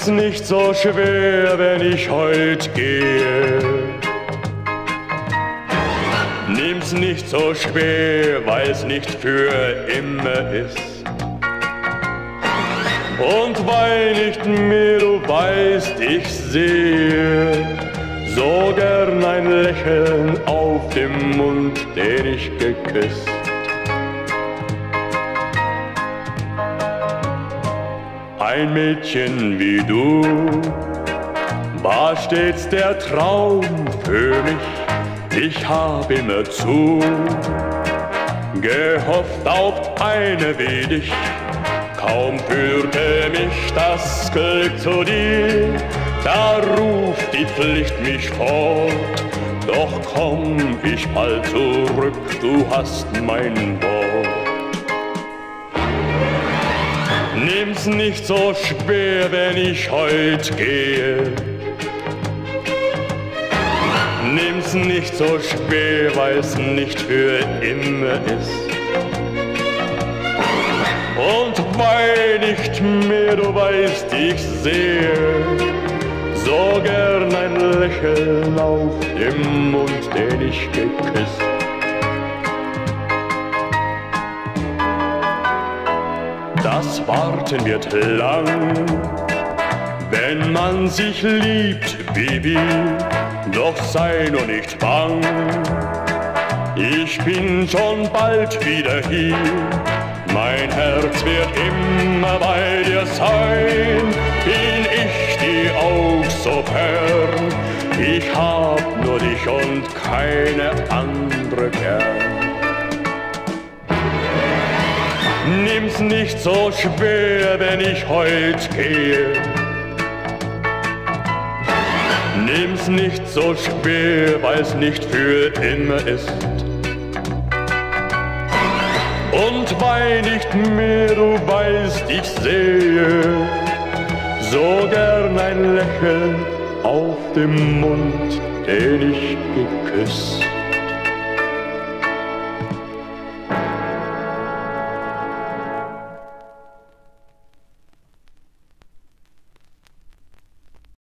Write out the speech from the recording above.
Nimm's nicht so schwer, wenn ich heut gehe. Nimm's nicht so schwer, weil's nicht für immer ist. Und weil nicht mehr du weißt, ich sehe so gern ein Lächeln auf dem Mund, den ich geküsst. Ein Mädchen wie du war stets der Traum für mich. Ich hab immerzu gehofft auf eine wie dich. Kaum führte mich das Glück zu dir, da ruft die Pflicht mich fort. Doch komm ich bald zurück, du hast mein Wort. Nimm's nicht so schwer, wenn ich heut gehe. Nimm's nicht so schwer, weil's nicht für immer ist. Und weil nicht mehr du weißt, ich sehe so gern ein Lächeln auf dem Mund, den ich geküsst. Das Warten wird lang, wenn man sich liebt wie wir, doch sei nur nicht bang. Ich bin schon bald wieder hier, mein Herz wird immer bei dir sein. Bin ich dir auch so fern, ich hab nur dich und keine andere gern. Nimm's nicht so schwer, wenn ich heut gehe. Nimm's nicht so schwer, weil's nicht für immer ist. Und weil nicht mehr du weißt, ich sehe so gern ein Lächeln auf dem Mund, den ich geküsst.